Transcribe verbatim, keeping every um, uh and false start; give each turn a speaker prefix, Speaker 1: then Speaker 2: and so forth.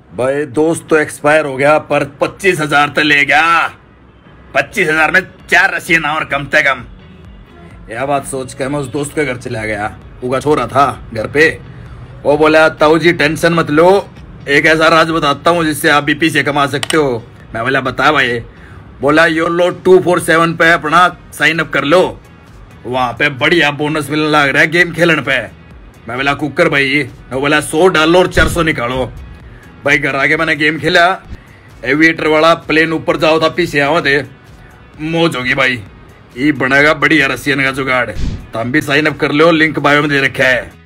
Speaker 1: भाई दोस्त तो एक्सपायर हो गया पर पच्चीस हजार तो ले गया। पच्चीस हजार में चार रसियन और कम से कम। यह बात सोच कर मैं उस दोस्त के घर चला गया। उगा छोरा था घर पे। वो बोला ताऊ जी टेंशन मत लो, एक ऐसा राज बताता हूँ जिससे आप बीपी से कमा सकते हो। मैं बोला बता भाई। बोला यो लो टू फोर सेवन पे अपना साइन अप कर लो, वहां पे बढ़िया बोनस मिलने लग रहा है गेम खेलने पे। मैं बोला कुकर भाई। मैं बोला सौ डालो और चार सौ निकालो। भाई घर आके मैंने गेम खेला, एविएटर वाला प्लेन ऊपर जाओ था पीछे आओ थे, मौज होगी भाई। ये बनेगा बढ़िया रसियन का जुगाड़। तुम भी साइन अप कर लो, लिंक बायो में दे रखा है।